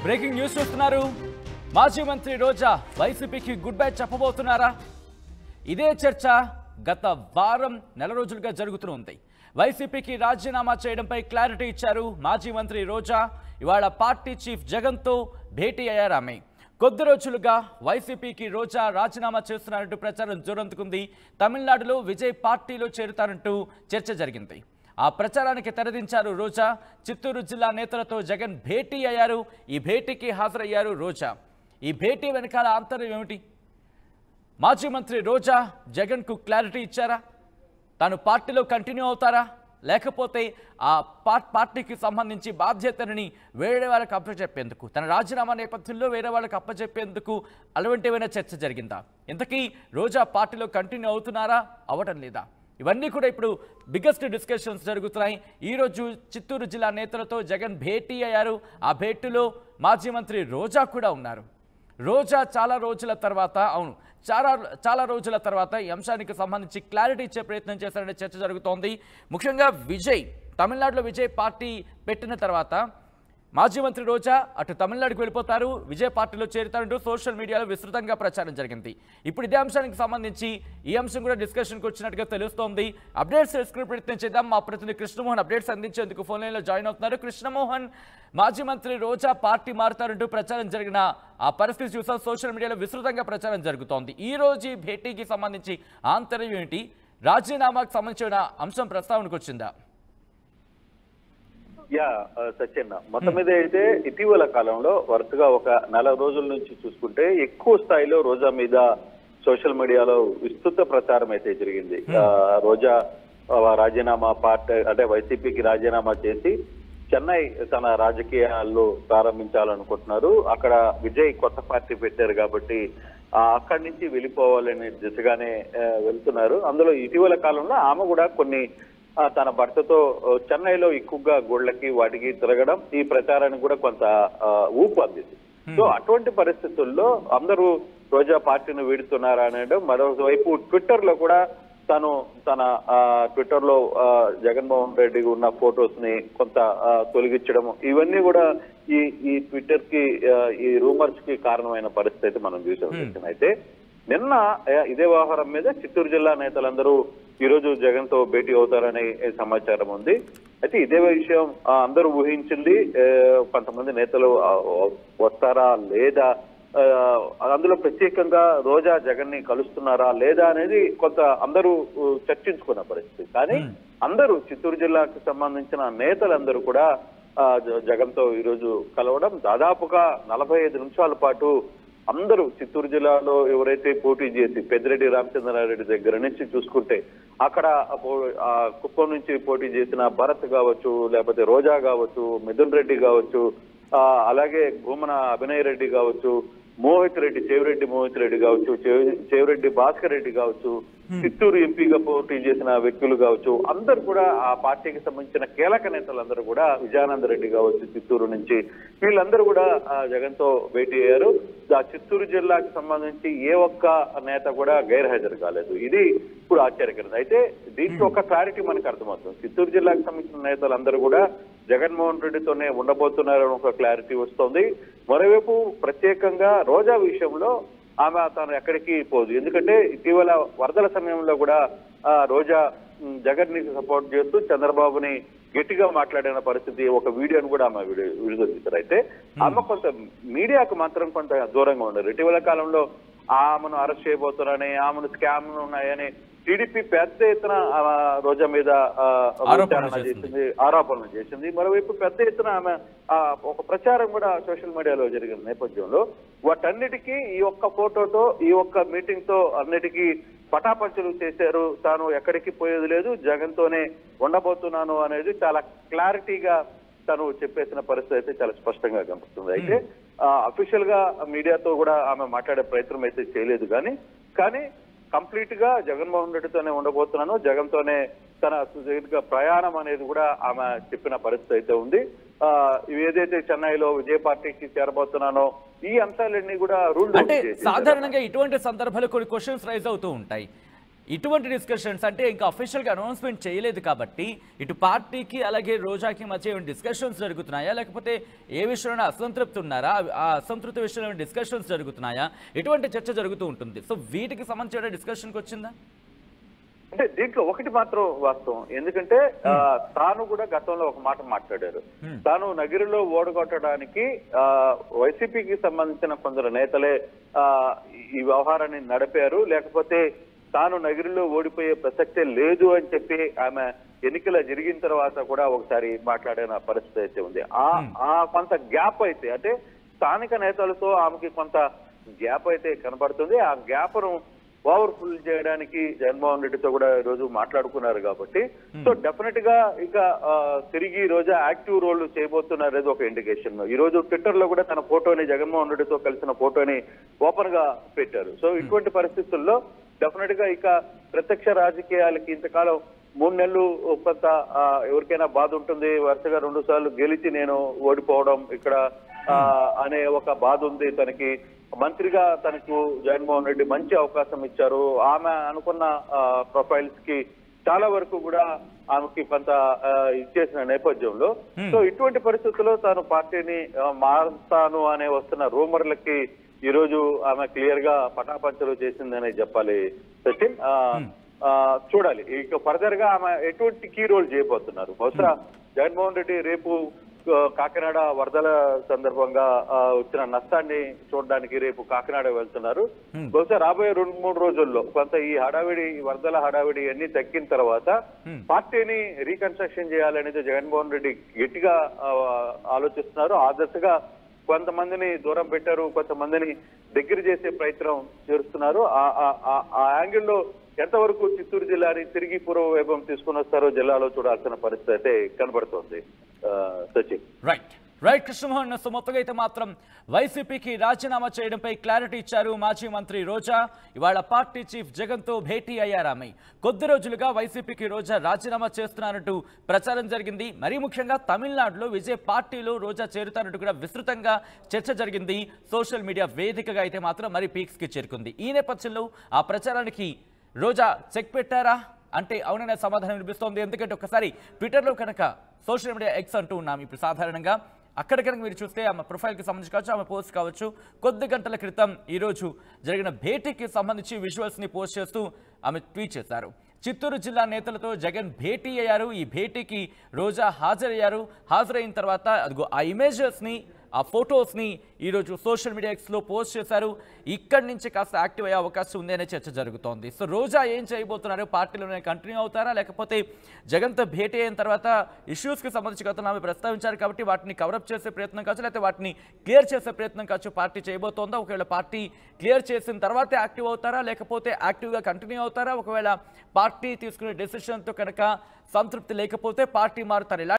Breaking news చూస్తున్నారు. మాజీ మంత్రి రోజా వైసీపీకి గుడ్ బై చెప్పబోతున్నారా? ఇదే చర్చ గత వారం నెల రోజులుగా జరుగుతుంది. వైసీపీకి రాజీనామా చేయడంపై క్లారిటీ ఇచ్చారు మాజీ మంత్రి రోజా. ఇవాళ పార్టీ చీఫ్ జగన్తో భేటీ అయ్యారు ఆమె. కొద్ది రోజులుగా వైసీపీకి రోజా రాజీనామా చేస్తున్నారంటూ ప్రచారం జోరందుకుంది. తమిళనాడులో విజయ్ పార్టీలో చేరుతారంటూ చర్చ జరిగింది. ఆ ప్రచారానికి తెరదించారు రోజా. చిత్తూరు జిల్లా నేతలతో జగన్ భేటీ అయ్యారు. ఈ భేటీకి హాజరయ్యారు రోజా. ఈ భేటీ వెనకాల ఆంతర్యం ఏమిటి? మాజీ మంత్రి రోజా జగన్కు క్లారిటీ ఇచ్చారా? తాను పార్టీలో కంటిన్యూ అవుతారా, లేకపోతే ఆ పార్టీకి సంబంధించి బాధ్యతని వేరే వాళ్ళకి అప్పచెప్పేందుకు, తన రాజీనామా నేపథ్యంలో వేరే వాళ్ళకి అప్పచెప్పేందుకు అటువంటివైనా చర్చ జరిగిందా? ఇంతకీ రోజా పార్టీలో కంటిన్యూ అవుతున్నారా, అవటం లేదా? ఇవన్నీ కూడా ఇప్పుడు బిగ్గెస్ట్ డిస్కషన్స్ జరుగుతున్నాయి. ఈరోజు చిత్తూరు జిల్లా నేతలతో జగన్ భేటీ అయ్యారు. ఆ భేటీలో మాజీ మంత్రి రోజా కూడా ఉన్నారు. రోజా చాలా రోజుల తర్వాత ఈ అంశానికి సంబంధించి క్లారిటీ ఇచ్చే ప్రయత్నం చేశారనే చర్చ జరుగుతోంది. ముఖ్యంగా తమిళనాడులో విజయ్ పార్టీ పెట్టిన తర్వాత మాజీ మంత్రి రోజా అటు తమిళనాడుకు వెళ్ళిపోతారు, విజయ్ పార్టీలో చేరుతారంటూ సోషల్ మీడియాలో విస్తృతంగా ప్రచారం జరిగింది. ఇప్పుడు ఇదే అంశానికి సంబంధించి ఈ అంశం కూడా డిస్కషన్కి వచ్చినట్టుగా తెలుస్తోంది. అప్డేట్స్ తెలుసుకునే ప్రయత్నం చేద్దాం. మా ప్రతినిధి కృష్ణమోహన్ అప్డేట్స్ అందించేందుకు ఫోన్ లైన్లో జాయిన్ అవుతున్నారు. కృష్ణమోహన్, మాజీ మంత్రి రోజా పార్టీ మారుతారంటూ ప్రచారం జరిగిన ఆ పరిస్థితి చూసాం. సోషల్ మీడియాలో విస్తృతంగా ప్రచారం జరుగుతోంది. ఈ రోజు భేటీకి సంబంధించి ఆంతర్యం ఏంటి? రాజీనామాకు సంబంధించిన అంశం ప్రస్తావనకు వచ్చిందా? సత్యన్న, మొత్తం మీద అయితే ఇటీవల కాలంలో వరుసగా ఒక నెల రోజుల నుంచి చూసుకుంటే ఎక్కువ స్థాయిలో రోజా మీద సోషల్ మీడియాలో విస్తృత ప్రచారం అయితే జరిగింది. రోజా రాజీనామా అంటే వైసీపీకి రాజీనామా చేసి చెన్నై తన రాజకీయాల్లో ప్రారంభించాలనుకుంటున్నారు. అక్కడ విజయ్ కొత్త పార్టీ పెట్టారు కాబట్టి అక్కడి నుంచి వెళ్ళిపోవాలనే దిశగానే వెళ్తున్నారు. అందులో ఇటీవల కాలంలో ఆమె కూడా కొన్ని తన భర్తతో చెన్నైలో ఎక్కువగా గుళ్ళకి వాటికి తిరగడం ఈ ప్రచారానికి కూడా కొంత ఊపు అందింది. సో అటువంటి పరిస్థితుల్లో అందరూ రోజా పార్టీని వీడుతున్నారా అనడం, మరోవైపు ట్విట్టర్ లో కూడా తన ట్విట్టర్ లో జగన్మోహన్ రెడ్డి ఉన్న ఫొటోస్ ని కొంత తొలగించడం, ఇవన్నీ కూడా ఈ ట్విట్టర్ కి ఈ రూమర్స్ కి కారణమైన పరిస్థితి మనం చూసాం. అయితే నిన్న ఇదే వ్యవహారం మీద చిత్తూరు జిల్లా నేతలందరూ ఈ రోజు జగన్ తో భేటీ అవుతారనే సమాచారం ఉంది. అయితే ఇదే విషయం అందరూ ఊహించింది. కొంతమంది నేతలు వస్తారా లేదా, అందులో ప్రత్యేకంగా రోజా జగన్ ని కలుస్తున్నారా లేదా అనేది కొంత అందరూ చర్చించుకున్న పరిస్థితి. కానీ అందరూ చిత్తూరు జిల్లాకు సంబంధించిన నేతలందరూ కూడా జగన్ తో ఈరోజు కలవడం, దాదాపుగా 45 నిమిషాల పాటు అందరూ చిత్తూరు జిల్లాలో ఎవరైతే పోటీ చేసి పెద్దిరెడ్డి రామచంద్రారెడ్డి దగ్గర నుంచి చూసుకుంటే అక్కడ కుప్పం నుంచి పోటీ చేసిన భరత్ కావచ్చు, లేకపోతే రోజా కావచ్చు, మిథున్ రెడ్డి కావచ్చు, అలాగే భూమన అభినయ్ రెడ్డి కావచ్చు, చెవిరెడ్డి మోహిత్ రెడ్డి కావచ్చు, చెవిరెడ్డి భాస్కర్ రెడ్డి కావచ్చు, చిత్తూరు ఎంపీగా పోటీ చేసిన వ్యక్తులు కావచ్చు, అందరు కూడా ఆ పార్టీకి సంబంధించిన కీలక నేతలందరూ కూడా, విజయానంద రెడ్డి కావచ్చు చిత్తూరు నుంచి, వీళ్ళందరూ కూడా జగన్ తో భేటీ అయ్యారు. ఆ చిత్తూరు జిల్లాకు సంబంధించి ఏ ఒక్క నేత కూడా గైర్హాజరు కాలేదు. ఇది ఇప్పుడు ఆశ్చర్యకరం. అయితే దీంట్లో ఒక క్లారిటీ మనకు అర్థమవుతుంది. చిత్తూరు జిల్లాకు సంబంధించిన నేతలందరూ కూడా జగన్మోహన్ రెడ్డితోనే ఉండబోతున్నారని ఒక క్లారిటీ వస్తుంది. మరోవైపు ప్రత్యేకంగా రోజా విషయంలో ఆమె తను ఎక్కడికి పోదు. ఎందుకంటే ఇటీవల వరదల సమయంలో కూడా రోజా జగన్ ని సపోర్ట్ చేస్తూ చంద్రబాబుని గట్టిగా మాట్లాడిన పరిస్థితి, ఒక వీడియోను కూడా ఆమె విడుదల చేశారు. అయితే ఆమె కొంత మీడియాకు మాత్రం కొంత దూరంగా ఉన్నారు. ఇటీవల కాలంలో ఆమెను అరెస్ట్ చేయబోతున్నారని, ఆమెను స్కామ్లు ఉన్నాయని టీడీపీ పెద్ద ఎత్తున రోజా మీద ఆరోపణలు చేసింది. మరోవైపు పెద్ద ఎత్తున ఆమె ఒక ప్రచారం కూడా సోషల్ మీడియాలో జరిగిన నేపథ్యంలో వాటన్నిటికీ ఈ ఒక్క ఫోటోతో, ఈ ఒక్క మీటింగ్ తో అన్నిటికీ పటాపంచలు చేశారు. తాను ఎక్కడికి పోయేది లేదు, జగన్ తోనే ఉండబోతున్నాను అనేది చాలా క్లారిటీగా తను చెప్పేసిన పరిస్థితి అయితే చాలా స్పష్టంగా కనిపిస్తుంది. అయితే అఫీషియల్ గా మీడియాతో కూడా ఆమె మాట్లాడే ప్రయత్నం అయితే చేయలేదు. కానీ కంప్లీట్ గా జగన్మోహన్ రెడ్డితోనే ఉండబోతున్నాను, జగన్ తోనే తన సుదీర్ఘ ప్రయాణం అనేది కూడా ఆమె చెప్పిన పరిస్థితి అయితే ఉంది. ఏదైతే చెన్నైలో విజయ పార్టీకి చేరబోతున్నానో ఈ అంశాలన్నీ కూడా రూల్. అంటే సాధారణంగా ఇటువంటి సందర్భాలు కొన్ని క్వశ్చన్స్ రైజ్ అవుతూ ఉంటాయి. ఇటువంటి డిస్కషన్స్ అంటే ఇంకా అఫీషియల్గా అనౌన్స్మెంట్ చేయలేదు కాబట్టి ఇటు పార్టీకి అలాగే రోజాకి మధ్య ఏమైనా డిస్కషన్స్ జరుగుతున్నాయా, లేకపోతే ఏ విషయంలో అసంతృప్తి ఉన్నారా, ఆ అసంతృప్తి విషయంలో డిస్కషన్స్ జరుగుతున్నాయా, ఎటువంటి చర్చ జరుగుతూ ఉంటుంది? సో వీటికి సంబంధించిన డిస్కషన్కి వచ్చిందా? అంటే దీంట్లో ఒకటి మాత్రం వాస్తవం, ఎందుకంటే తాను కూడా గతంలో ఒక మాట మాట్లాడారు. తాను నగిరిలో ఓడగొట్టడానికి వైసీపీకి సంబంధించిన కొందరు నేతలే ఈ వ్యవహారాన్ని నడిపారు, లేకపోతే తాను నగిరిలో ఓడిపోయే ప్రసక్తే లేదు అని చెప్పి ఆమె ఎన్నికల జరిగిన తర్వాత కూడా ఒకసారి మాట్లాడిన పరిస్థితి అయితే ఉంది. ఆ కొంత గ్యాప్ అయితే అంటే స్థానిక నేతలతో ఆమెకి కొంత గ్యాప్ అయితే కనబడుతుంది. ఆ గ్యాప్ను పవర్ఫుల్ చేయడానికి జగన్మోహన్ రెడ్డితో కూడా ఈ రోజు మాట్లాడుకున్నారు కాబట్టి సో డెఫినెట్ గా ఇక తిరిగి ఈ రోజు యాక్టివ్ రోల్ చేయబోతున్నారు అనేది ఒక ఇండికేషన్. ఈ రోజు ట్విట్టర్ లో కూడా తన ఫోటోని జగన్మోహన్ రెడ్డితో కలిసిన ఫోటోని ఓపెన్ గా పెట్టారు. సో ఇటువంటి పరిస్థితుల్లో డెఫినెట్ గా ఇక ప్రత్యక్ష రాజకీయాలకి ఇంతకాలం 3 నెలలు కొంత ఎవరికైనా బాధ ఉంటుంది, వరుసగా 2 సార్లు గెలిచి నేను ఓడిపోవడం ఇక్కడ అనే ఒక బాధ ఉంది తనకి. మంత్రిగా తనకు జగన్మోహన్ రెడ్డి మంచి అవకాశం ఇచ్చారు. ఆమె అనుకున్న ప్రొఫైల్స్ కి చాలా వరకు కూడా ఆమెకి కొంత ఇచ్చేసిన నేపథ్యంలో సో ఇటువంటి పరిస్థితుల్లో తాను పార్టీని మారుతాను అనే వస్తున్న రూమర్లకి ఈ రోజు ఆమె క్లియర్ గా పటాపంచలు చేసిందనే చెప్పాలి సచిన్. చూడాలి ఇక ఫర్దర్ గా ఆమె ఎటువంటి కీ రోల్ చేయబోతున్నారు. బహుశా జగన్మోహన్ రెడ్డి రేపు కాకినాడ వరదల సందర్భంగా వచ్చిన నష్టాన్ని చూడడానికి రేపు కాకినాడ వెళ్తున్నారు. బహుశా రాబోయే 2-3 రోజుల్లో కొంత ఈ హడావిడి వరదల హడావిడి అన్ని తగ్గిన తర్వాత పార్టీని రీకన్స్ట్రక్షన్ చేయాలనేది జగన్మోహన్ రెడ్డి గట్టిగా ఆలోచిస్తున్నారు. ఆ దశగా కొంతమందిని దూరం పెట్టారు, కొంతమందిని దగ్గర చేసే ప్రయత్నం చేస్తున్నారు. ఆ యాంగిల్లో ఎంతవరకు చిత్తూరు జిల్లాని తిరిగి పూర్వ వైభవం తీసుకుని వస్తారో జిల్లాలో చూడాల్సిన పరిస్థితి అయితే కనబడుతోంది సచిన్. రైట్ కృష్ణమోహన్. సో మొత్తంగా అయితే మాత్రం వైసీపీకి రాజీనామా చేయడంపై క్లారిటీ ఇచ్చారు మాజీ మంత్రి రోజా. ఇవాళ పార్టీ చీఫ్ జగన్తో భేటీ అయ్యారు ఆమె. కొద్ది రోజులుగా వైసీపీకి రోజా రాజీనామా చేస్తున్నారంటూ ప్రచారం జరిగింది. మరీ ముఖ్యంగా తమిళనాడులో విజయ్ పార్టీలో రోజా చేరుతారంటూ కూడా విస్తృతంగా చర్చ జరిగింది. సోషల్ మీడియా వేదికగా అయితే మాత్రం మరీ పీక్స్కి చేరుకుంది. ఈ నేపథ్యంలో ఆ ప్రచారానికి రోజా చెక్ పెట్టారా అంటే అవుననే సమాధానం వినిపిస్తోంది. ఎందుకంటే ఒకసారి ట్విట్టర్లో కనుక సోషల్ మీడియా ఎక్స్ అంటూ ఉన్నాం ఇప్పుడు సాధారణంగా, అక్కడ కనుక మీరు చూస్తే ఆమె ప్రొఫైల్కి సంబంధించి కావచ్చు, ఆమె పోస్ట్ కావచ్చు, కొద్ది గంటల క్రితం ఈరోజు జరిగిన భేటీకి సంబంధించి విజువల్స్ని పోస్ట్ చేస్తూ ఆమె ట్వీట్ చేశారు. చిత్తూరు జిల్లా నేతలతో జగన్ భేటీ అయ్యారు. ఈ భేటీకి రోజా హాజరయ్యారు. హాజరైన తర్వాత అదిగో ఆ ఇమేజెస్ని ఆ ఫొటోస్ని ఈరోజు సోషల్ మీడియా ఎక్స్లో పోస్ట్ చేశారు. ఇక్కడి నుంచి కాస్త యాక్టివ్ అయ్యే అవకాశం ఉంది అనే చర్చ జరుగుతోంది. సో రోజా ఏం చేయబోతున్నారు, పార్టీలోనే కంటిన్యూ అవుతారా, లేకపోతే జగన్తో భేటీ అయిన తర్వాత ఇష్యూస్కి సంబంధించి గతంలో ఆమె ప్రస్తావించారు కాబట్టి వాటిని కవరప్ చేసే ప్రయత్నం కావచ్చు, లేకపోతే వాటిని క్లియర్ చేసే ప్రయత్నం కావచ్చు పార్టీ చేయబోతోందా? ఒకవేళ పార్టీ క్లియర్ చేసిన తర్వాత యాక్టివ్ అవుతారా, లేకపోతే యాక్టివ్గా కంటిన్యూ అవుతారా? ఒకవేళ పార్టీ తీసుకునే డెసిషన్తో కనుక సంతృప్తి లేకపోతే పార్టీ మారుతారు.